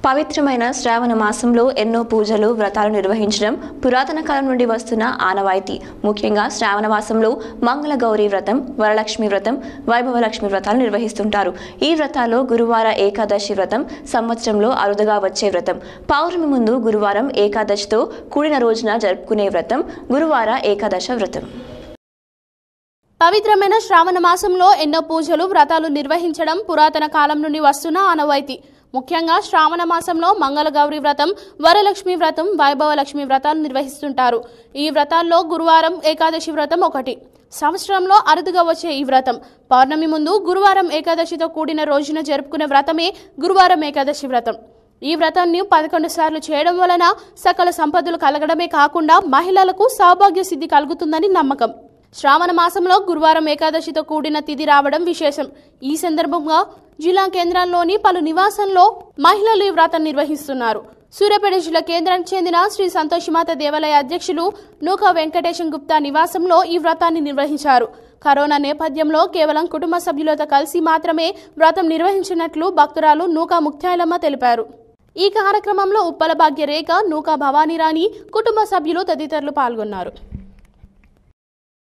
పవిత్రమైన శ్రావణ మాసంలో ఎన్నో పూజలు వ్రతాలు నిర్వహించడం పురాతన కాలం నుండి వస్తున్న ఆనవాయితీ. ముఖ్యంగా శ్రావణ మాసంలో మంగళగౌరి వ్రతం, వరలక్ష్మి వ్రతం, వైభవలక్ష్మి వ్రతాలు నిర్వహిస్తుంటారు. ఈ వ్రతాల్లో గురువార ఏకాదశి వ్రతం సంవత్సరంలో అరుదుగా వచ్చే వ్రతం. పౌర్ణమి ముందు గురువారం ఏకాదశితో కూడిన రోజున జరుపుకునే వ్రతం గురువార ఏకాదశ వ్రతం. పవిత్రమైన శ్రావణ మాసంలో ఎన్నో పూజలు వ్రతాలు నిర్వహించడం పురాతన కాలం నుండి వస్తున్న ఆనవాయితీ. ముఖ్యంగా శ్రావణ మాసంలో మంగళగౌరి వ్రతం, వరలక్ష్మి వ్రతం, వైభవలక్ష్మి వ్రతాలు నిర్వహిస్తుంటారు. ఈ వ్రతాల్లో గురువారం ఏకాదశి వ్రతం ఒకటి. సంవత్సరంలో అరుదుగా వచ్చే ఈ వ్రతం పౌర్ణమి ముందు గురువారం ఏకాదశితో కూడిన రోజున జరుపుకునే వ్రతమే గురువారం ఏకాదశి వ్రతం. ఈ వ్రతాన్ని 11 సార్లు చేయడం వలన సకల సంపదలు కలగడమే కాకుండా మహిళలకు సౌభాగ్య సిద్ధి కలుగుతుందని నమ్మకం. శ్రావణ మాసంలో గురువారం ఏకాదశితో కూడిన తిథి రావడం విశేషం. ఈ సందర్భంగా జిల్లా కేంద్రాల్లోని పలు నివాసంలో మహిళలు ఈ వ్రతం నిర్వహిస్తున్నారు. సూర్యాపేట జిల్లా కేంద్రానికి చెందిన శ్రీ సంతోషిమాత దేవాలయ అధ్యక్షులు నూకా వెంకటేశం గుప్తా నివాసంలో ఈ వ్రతాన్ని నిర్వహించారు. కరోనా నేపథ్యంలో కేవలం కుటుంబ సభ్యులతో కలిసి మాత్రమే వ్రతం నిర్వహించినట్లు భక్తురాలు నూకా ముక్తాయలమ్మ తెలిపారు. ఈ కార్యక్రమంలో ఉప్పల భాగ్య రేఖ, నూకా భవానీరాణి, కుటుంబ సభ్యులు తదితరులు పాల్గొన్నారు.